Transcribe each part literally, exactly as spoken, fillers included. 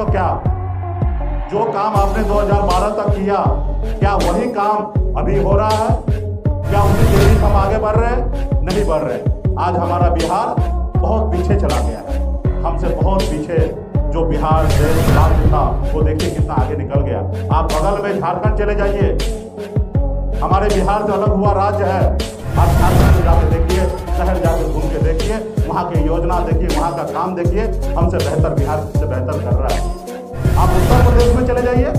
को क्या जो काम आपने दो हज़ार बारह तक किया, क्या वही काम अभी हो रहा है? क्या उसी तेजी से हम आगे बढ़ रहे हैं? नहीं बढ़ रहे। आज हमारा बिहार बहुत पीछे चला गया है, हमसे बहुत पीछे। जो बिहार देश राज्य था वो देखिए कितना आगे निकल गया। आप बगल में झारखंड चले जाइए, हमारे बिहार से अलग हुआ राज्य है। आप झारखंड में जाके देखिए, शहर जाके घूम के देखिए, वहाँ की योजना देखिए, वहाँ का काम देखिए, हमसे बेहतर बिहार से बेहतर कर रहा है। आप उत्तर प्रदेश में चले जाइए,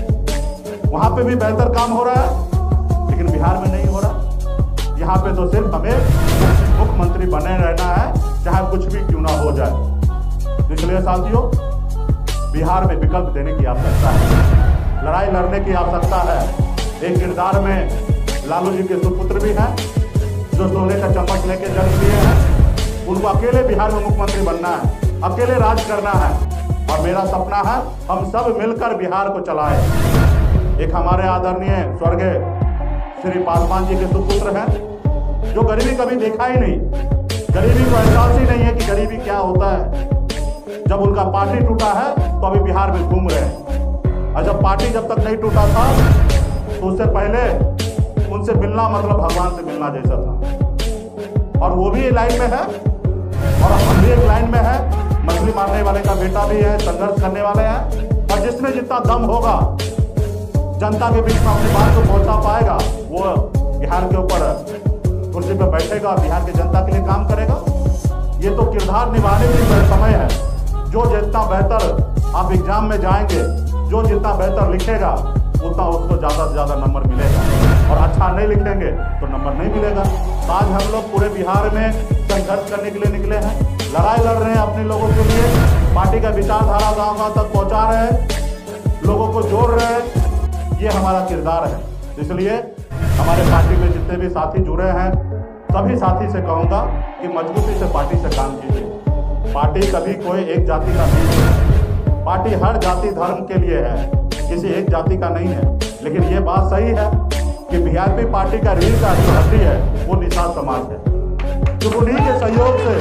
वहाँ पे भी बेहतर काम हो रहा है, लेकिन बिहार में नहीं हो रहा। यहाँ पे तो सिर्फ हमें मुख्यमंत्री बने रहना है, चाहे कुछ भी क्यों ना हो जाए। इसलिए साथियों, बिहार में विकल्प देने की आवश्यकता है, लड़ाई लड़ने की आवश्यकता है। एक किरदार में लालू जी के सुपुत्र भी हैं, जो सोने का चम्मच लेके जन्म लिए हैं। उनको अकेले बिहार में मुख्यमंत्री बनना है, अकेले राज करना है। और मेरा सपना है हम सब मिलकर बिहार को चलाएं। एक हमारे आदरणीय स्वर्गीय श्री पासवान जी के सुपुत्र हैं, जो गरीबी कभी देखा ही नहीं, गरीबी को एहसास ही नहीं है कि गरीबी क्या होता है। जब उनका पार्टी टूटा है तो अभी बिहार में घूम रहे हैं, और जब पार्टी जब तक नहीं टूटा था तो उससे पहले उनसे मिलना मतलब भगवान से मिलना जैसा था। और वो भी एक लाइन में है और हम भी एक लाइन में है। मछली मारने वाले का बेटा भी है, संघर्ष करने वाले हैं। और जिसमें जितना दम होगा जनता के बीच में अपनी बात को पहुंचा पाएगा, वो बिहार के ऊपर कुर्सी पर बैठेगा, बिहार की जनता के लिए काम करेगा। ये तो किरदार निभाने की समय है। जो जितना बेहतर आप एग्जाम में जाएंगे, जो जितना बेहतर लिखेगा, उतना उसको ज़्यादा से ज़्यादा नंबर मिलेगा। और अच्छा नहीं लिखेंगे तो नंबर नहीं मिलेगा। तो आज हम लोग पूरे बिहार में संघर्ष करने के लिए निकले हैं, लड़ाई लड़ रहे हैं अपने लोगों के लिए। पार्टी का विचारधारा गाँव गाँव तक पहुँचा रहे हैं, लोगों को जोड़ रहे हैं। ये हमारा किरदार है। इसलिए हमारे पार्टी में जितने भी साथी जुड़े हैं, सभी साथी से कहूँगा कि मजबूती से पार्टी से काम कीजिए। पार्टी कभी कोई एक जाति का नहीं है, पार्टी हर जाति धर्म के लिए है, किसी एक जाति का नहीं है। लेकिन ये बात सही है कि वीआईपी पार्टी का रीढ़ का जो हड्डी है वो निषाद समाज है। तो उन्हीं के सहयोग से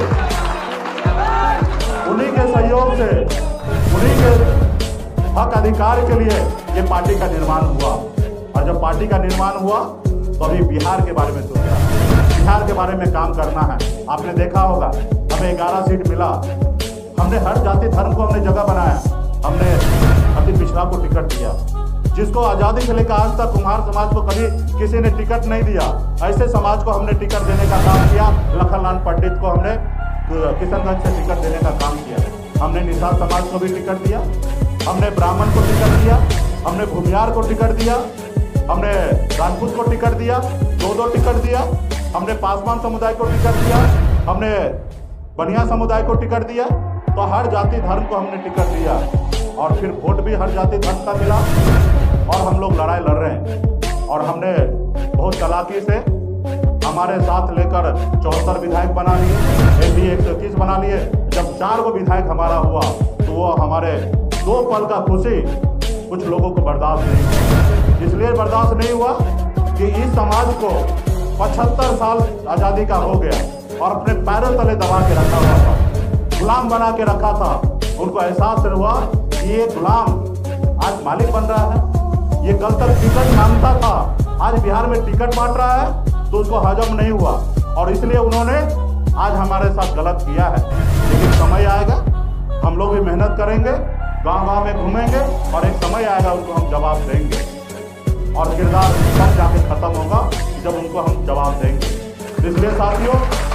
उन्हीं के सहयोग से उन्हीं के हक अधिकार के लिए ये पार्टी का निर्माण हुआ। और जब पार्टी का निर्माण हुआ तो अभी बिहार के बारे में सोचा, बिहार के बारे में काम करना है। आपने देखा होगा हमें ग्यारह सीट मिला, हमने हर जाति धर्म को हमने जगह बनाया, हमने अति पिछड़ा को टिकट दिया। जिसको आज़ादी से लेकर आज तक कुम्हार समाज को कभी किसी ने टिकट नहीं दिया, ऐसे समाज को हमने टिकट देने का काम किया। लखनलाल पंडित को हमने किशनगंज से टिकट देने का काम किया। हमने निषाद समाज को भी टिकट दिया, हमने ब्राह्मण को टिकट दिया, हमने भूमियार को टिकट दिया, हमने राजपूत को टिकट दिया, दो दो टिकट दिया। हमने पासवान समुदाय को टिकट दिया, हमने बनिया समुदाय को टिकट दिया। तो हर जाति धर्म को हमने टिकट दिया और फिर वोट भी हर जाति धर्म का मिला। और हम लोग लड़ाई लड़ रहे हैं और हमने बहुत चालाकी से हमारे साथ लेकर चौहत्तर विधायक बना लिए, एनडीए एक सौ इक्कीस बना लिए। जब चार गो विधायक हमारा हुआ तो वो हमारे दो पल का खुशी कुछ लोगों को बर्दाश्त नहीं हुआ। इसलिए बर्दाश्त नहीं हुआ कि इस समाज को पचहत्तर साल आज़ादी का हो गया और अपने पैरों तले दबा के रखा हुआ था, गुलाम बना के रखा था। उनको एहसास हुआ कि ये गुलाम आज मालिक बन रहा है। ये कल तक टिकट मांगता था, आज बिहार में टिकट बांट रहा है, तो उसको हजम नहीं हुआ और इसलिए उन्होंने आज हमारे साथ गलत किया है। लेकिन समय आएगा, हम लोग भी मेहनत करेंगे, गांव गांव में घूमेंगे और एक समय आएगा उनको हम जवाब देंगे। और किरदार तब जाके खत्म होगा जब उनको हम जवाब देंगे। इसलिए साथियों,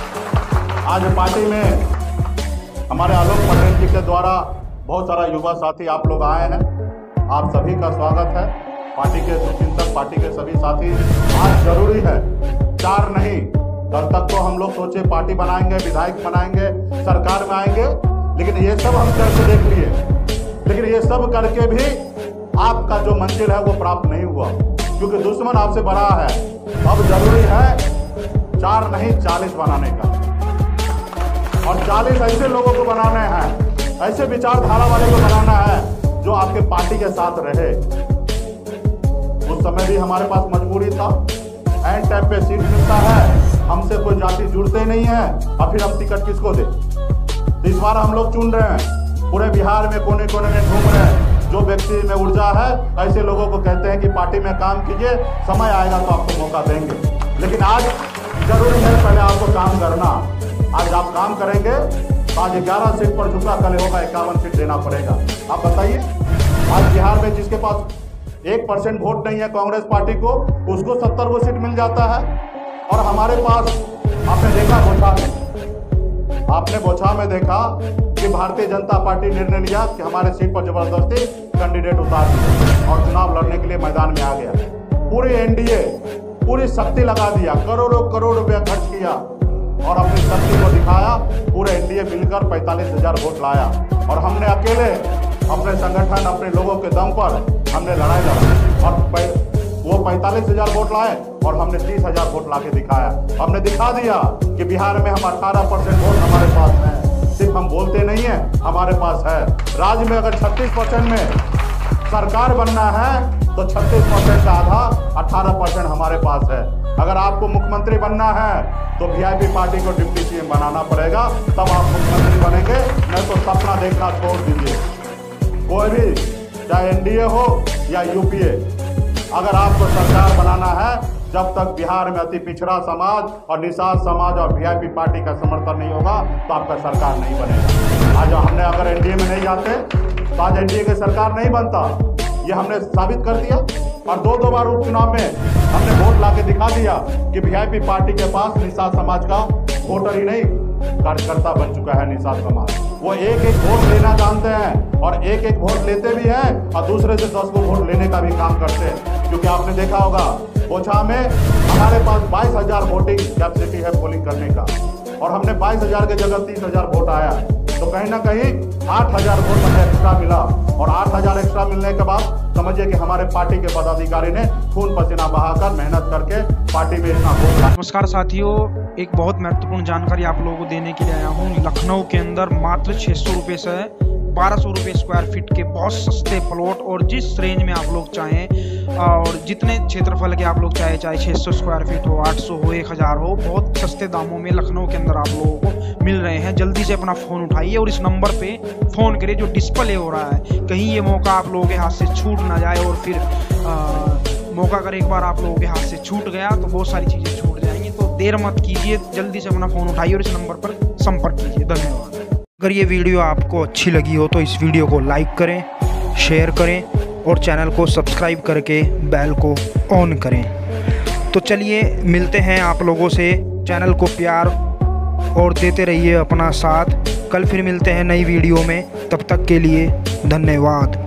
आज पार्टी में हमारे आलोक पटेल जी के द्वारा बहुत सारा युवा साथी आप लोग आए हैं। आप सभी का स्वागत है। पार्टी के चिंतक, पार्टी के सभी साथी, आज जरूरी है, चार नहीं, कल तक तो हम लोग सोचे पार्टी बनाएंगे, विधायक बनाएंगे, सरकार में आएंगे, लेकिन ये सब हम करके देख लिए। लेकिन ये सब करके भी आपका जो मंजिल है वो प्राप्त नहीं हुआ, क्योंकि दुश्मन आपसे बड़ा है। अब जरूरी है चार नहीं चालीस बनाने का, और चालीस ऐसे लोगों को बनाने हैं, ऐसे विचारधारा वाले को बनाना है जो आपके पार्टी के साथ रहे। उस समय भी हमारे पास मजबूरी था, एंड टाइम पे सीट मिलता है, हमसे कोई जाति जुड़ते नहीं है और फिर हम टिकट किसको दे। इस बार हम लोग चुन रहे हैं पूरे बिहार में कोने कोने में घूम रहे हैं। जो व्यक्ति में ऊर्जा है ऐसे लोगों को कहते हैं कि पार्टी में काम कीजिए, समय आएगा तो आपको मौका देंगे। लेकिन आज जरूरी है पहले आपको काम करना। आज आप काम करेंगे तो आज ग्यारह सीट पर झुका, कल होगा इक्यावन सीट देना पड़ेगा। आप बताइए, आज बिहार में जिसके पास एक परसेंट वोट नहीं है कांग्रेस पार्टी को, उसको सत्तर को सीट मिल जाता है। और हमारे पास आपने देखा बोछा में आपने बोछा में देखा कि भारतीय जनता पार्टी निर्णय लिया कि हमारे सीट पर जबरदस्ती कैंडिडेट उतार दिया और चुनाव लड़ने के लिए मैदान में आ गया। पूरी एनडीए पूरी शक्ति लगा दिया, करोड़ों करोड़ रुपया खर्च किया और अपनी शक्ति को दिखाया। पूरे एनडीए मिलकर पैंतालीस हजार वोट लाया और हमने अकेले अपने संगठन अपने लोगों के दम पर हमने लड़ाई लड़ा और वो पैंतालीस हजार वोट लाए और हमने तीस हजार वोट ला के दिखाया। हमने दिखा दिया कि बिहार में हम अठारह परसेंट वोट हमारे पास है। सिर्फ हम बोलते नहीं है, हमारे पास है। राज्य में अगर छत्तीस परसेंट में सरकार बनना है तो छत्तीस परसेंट का आधा अठारह परसेंट हमारे पास है। अगर आपको मुख्यमंत्री बनना है तो वीआईपी पार्टी को डिप्टी सीएम बनाना पड़ेगा, तब आप मुख्यमंत्री बनेंगे। नहीं तो सपना देखना छोड़ दीजिए। कोई भी, चाहे एनडीए हो या यूपीए, अगर आपको सरकार बनाना है, जब तक बिहार में अति पिछड़ा समाज और निषाद समाज और वीआईपी पार्टी का समर्थन नहीं होगा तो आपका सरकार नहीं बनेगा। आज हमने अगर एनडीए में नहीं जाते तो आज एनडीए की सरकार नहीं बनता, ये हमने साबित कर दिया। और दो दो बार उपचुनाव में हमने वोट ला के दिखा दिया कि वीआईपी पार्टी के पास निषाद समाज का वोटर ही नहीं कार्यकर्ता बन चुका है। निषाद समाज वो एक एक वोट लेना जानते हैं और एक एक वोट लेते भी हैं और दूसरे से दस को वोट लेने का भी काम करते हैं। क्योंकि आपने देखा होगा बोछा में हमारे पास बाईस हजार वोटिंग कैपेसिटी है पोलिंग करने का और हमने बाईस हजार के जगह तीस हजार वोट आया, तो कहीं ना कहीं आठ हजार वोट हमें एक्स्ट्रा मिला। और आठ हजार एक्स्ट्रा मिलने के बाद समझिए कि हमारे पार्टी के पदाधिकारी ने खून पसीना बहाकर मेहनत करके पार्टी में इतना वोट। नमस्कार साथियों, एक बहुत महत्वपूर्ण जानकारी आप लोगों को देने के लिए आया हूँ। लखनऊ के अंदर मात्र छह सौ रुपये से बारह सौ रुपये स्क्वायर फीट के बहुत सस्ते प्लॉट, और जिस रेंज में आप लोग चाहें और जितने क्षेत्रफल के आप लोग चाहे चाहे छह सौ स्क्वायर फीट हो, आठ सौ हो, एक हज़ार हो, बहुत सस्ते दामों में लखनऊ के अंदर आप लोगों को मिल रहे हैं। जल्दी से अपना फ़ोन उठाइए और इस नंबर पे फ़ोन करिए जो डिस्प्ले हो रहा है। कहीं ये मौका आप लोगों के हाथ से छूट ना जाए और फिर आ, मौका अगर एक बार आप लोगों के हाथ से छूट गया तो बहुत सारी चीज़ें छूट जाएंगी। तो देर मत कीजिए, जल्दी से अपना फ़ोन उठाइए और इस नंबर पर संपर्क कीजिए। धन्यवाद। अगर ये वीडियो आपको अच्छी लगी हो तो इस वीडियो को लाइक करें, शेयर करें और चैनल को सब्सक्राइब करके बेल को ऑन करें। तो चलिए मिलते हैं आप लोगों से। चैनल को प्यार और देते रहिए अपना साथ। कल फिर मिलते हैं नई वीडियो में, तब तक के लिए धन्यवाद।